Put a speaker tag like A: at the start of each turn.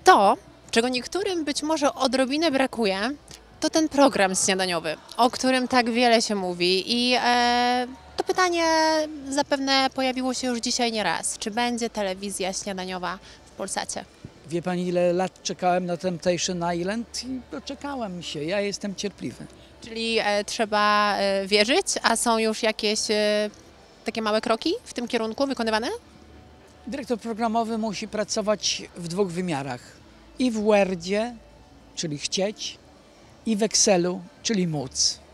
A: To, czego niektórym być może odrobinę brakuje, to ten program śniadaniowy, o którym tak wiele się mówi i to pytanie zapewne pojawiło się już dzisiaj nie raz. Czy będzie telewizja śniadaniowa w Polsacie?
B: Wie pani, ile lat czekałem na Temptation Island i doczekałem się. Ja jestem cierpliwy.
A: Czyli trzeba wierzyć, a są już jakieś takie małe kroki w tym kierunku wykonywane?
B: Dyrektor programowy musi pracować w dwóch wymiarach. I w Wordzie, czyli chcieć, i w Excelu, czyli móc.